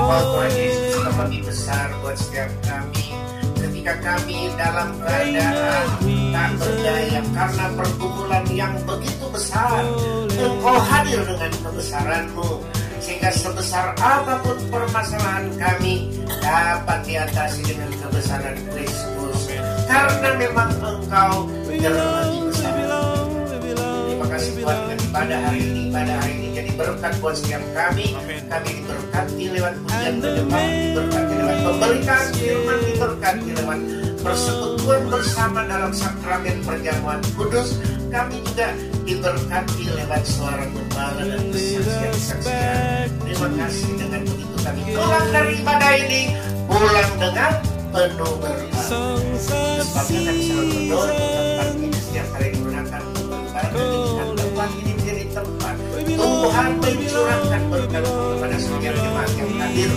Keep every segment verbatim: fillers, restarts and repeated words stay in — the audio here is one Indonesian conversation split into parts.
Engkau Tuhan Yesus lebih besar buat setiap kami. Ketika kami dalam keadaan tak berdaya karena pergumulan yang begitu besar, Engkau hadir dengan kebesaran-Mu, sehingga sebesar apapun permasalahan kami dapat diatasi dengan kebesaran Kristus, karena memang Engkau yang lebih besar. Terima kasih Tuhan, dan pada hari ini, pada hari ini jadi berkat buat setiap kami. Kami diberkati lewat pujian penyembah, diberkati lewat pemberitaan firman, diberkati lewat persekutuan bersama dalam sakramen perjamuan kudus. Kami juga diberkati lewat suara gembala dan kesaksian-kesaksian. Terima kasih, dengan begitu kami pulang dari ibadah ini, pulang dengan penuh berkat. Sebabnya kami selalu berdoa tempat ini setiap kali digunakan berkat, dan tempat ini menjadi tempat Tuhan mencurahkan berkat kepada setiap jemaat yang hadir.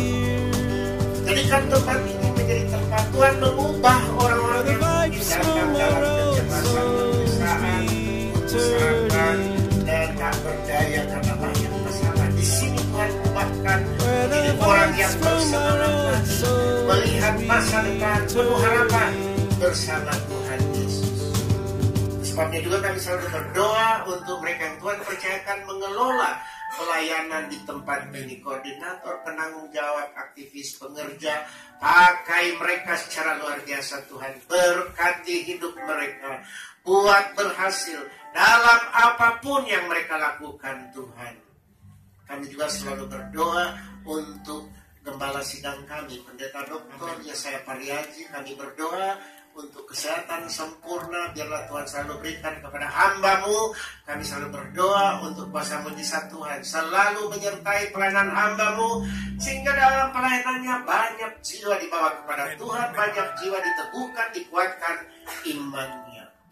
Jadikan tempat ini menjadi tempat Tuhan mengubah orang-orang yang ditinggalkan dalam kecemasan, kegelisahan, kesesakan, dan tak berdaya karena banyak masalah. Di sini Tuhan ubahkan menjadi orang yang bersemangat, melihat masa depan penuh harapan bersama Tuhan Yesus. Sebabnya juga kami selalu berdoa untuk mereka yang Tuhan percayakan mengelola pelayanan di tempat ini, koordinator, penanggung jawab, aktivis, pengerja. Pakai mereka secara luar biasa Tuhan, berkati hidup mereka, buat berhasil dalam apapun yang mereka lakukan Tuhan. Kami juga selalu berdoa untuk gembala sidang kami, Pendeta Doktor Yesaya Pariaji. Kami berdoa untuk kesehatan sempurna, biarlah Tuhan selalu berikan kepada hamba-Mu. Kami selalu berdoa untuk kuasa mujizat Tuhan selalu menyertai pelayanan hamba-Mu, sehingga dalam pelayanannya banyak jiwa dibawa kepada Tuhan, banyak jiwa diteguhkan, dikuatkan imannya.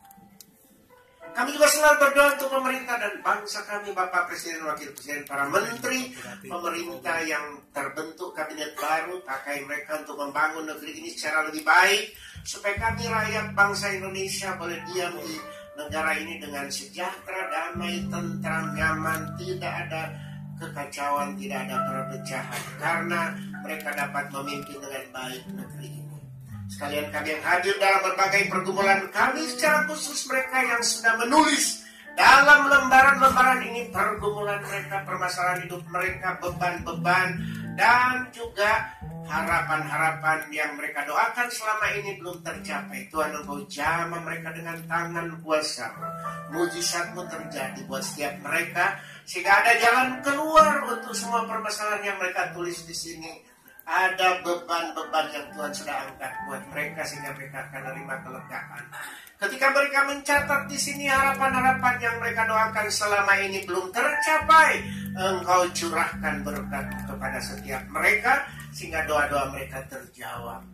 Kami juga selalu berdoa untuk pemerintah dan bangsa kami, Bapak Presiden, Wakil Presiden, para menteri, pemerintah yang terbentuk kabinet baru. Pakai mereka untuk membangun negeri ini secara lebih baik, supaya kami rakyat bangsa Indonesia boleh diam di negara ini dengan sejahtera, damai, tentram, nyaman, tidak ada kekacauan, tidak ada perpecahan, karena mereka dapat memimpin dengan baik negeri ini. Sekalian kami yang hadir dalam berbagai pergumulan kami, secara khusus mereka yang sudah menulis dalam lembaran-lembaran ini pergumulan mereka, permasalahan hidup mereka, beban-beban, dan juga harapan-harapan yang mereka doakan selama ini belum tercapai. Tuhan, Engkau jamah mereka dengan tangan kuasa. Mujizat-Mu terjadi buat setiap mereka, sehingga ada jalan keluar untuk semua permasalahan yang mereka tulis di sini. Ada beban-beban yang Tuhan sudah angkat buat mereka, sehingga mereka akan menerima kelegaan. Ketika mereka mencatat di sini harapan-harapan yang mereka doakan selama ini belum tercapai, Engkau curahkan berkat kepada setiap mereka, sehingga doa-doa mereka terjawab.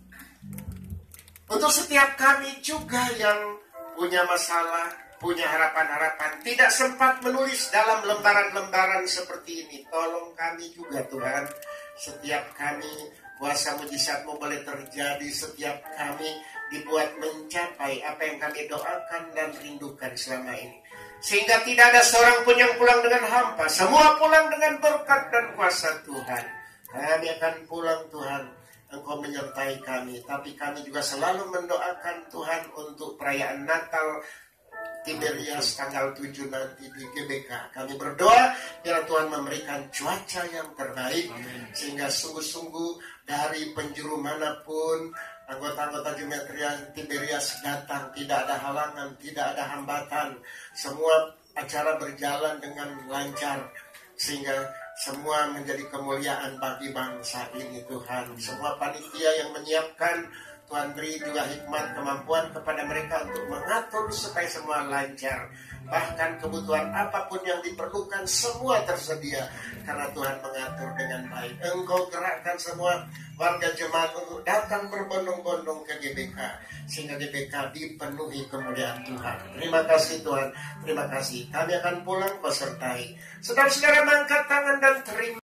Untuk setiap kami juga yang punya masalah, punya harapan-harapan, tidak sempat menulis dalam lembaran-lembaran seperti ini, tolong kami juga Tuhan. Setiap kami, kuasa mujizat-Mu boleh terjadi. Setiap kami dibuat mencapai apa yang kami doakan dan rindukan selama ini, sehingga tidak ada seorang pun yang pulang dengan hampa. Semua pulang dengan berkat dan kuasa Tuhan. Kami akan pulang Tuhan, Engkau menyertai kami. Tapi kami juga selalu mendoakan Tuhan untuk perayaan Natal Tiberias tanggal tujuh nanti di G B K. Kami berdoa biar Tuhan memberikan cuaca yang terbaik, sehingga sungguh-sungguh dari penjuru manapun anggota-anggota Gemetria Tiberias datang, tidak ada halangan, tidak ada hambatan. Semua acara berjalan dengan lancar, sehingga semua menjadi kemuliaan bagi bangsa ini Tuhan. Semua panitia yang menyiapkan, Tuhan beri juga hikmat, kemampuan kepada mereka untuk mengatur supaya semua lancar. Bahkan kebutuhan apapun yang diperlukan semua tersedia, karena Tuhan mengatur dengan baik. Engkau gerakkan semua warga jemaat untuk datang berbondong-bondong ke G B K, sehingga G B K dipenuhi kemuliaan Tuhan. Terima kasih Tuhan, terima kasih. Kami akan pulang, Kau sertai. Saudara-saudara, mengangkat tangan dan terima.